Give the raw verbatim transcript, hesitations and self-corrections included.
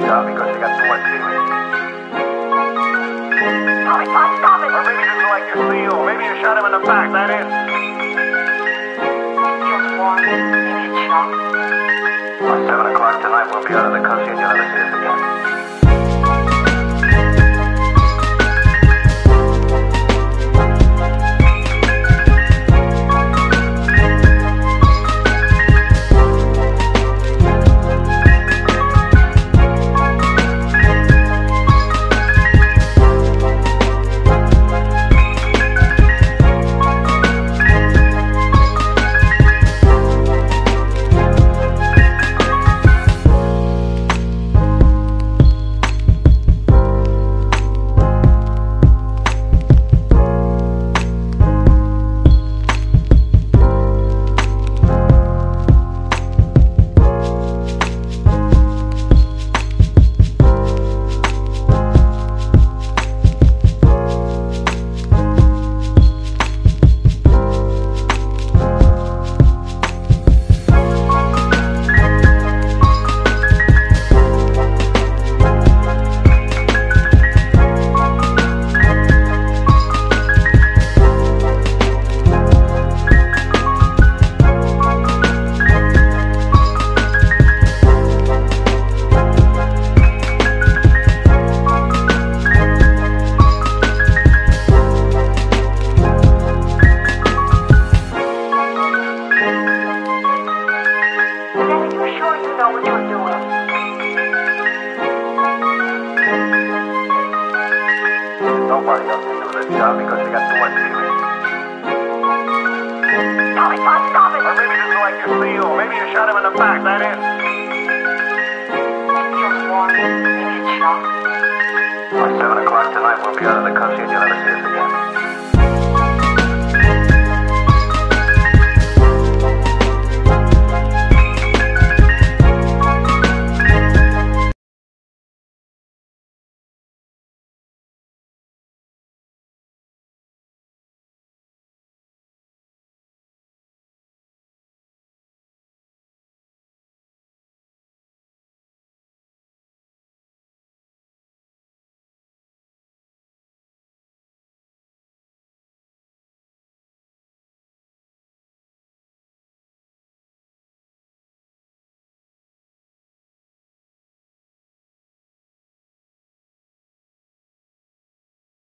job because you got too much feeling. Tommy, stop, stop it! Or maybe you didn't like your C E O. Maybe you shot him in the back, that is. Feels warm. Maybe it's shock. By seven o'clock tonight, we'll be out of the country and you'll never see us again. Nobody else can do this job because you got too much feeling. Tommy, stop, stop it! Or maybe you didn't like your C E O. Maybe you shot him in the back, that is. Feels warm. Maybe it's shock. By seven o'clock tonight, we'll be out of the country and you'll never see us again.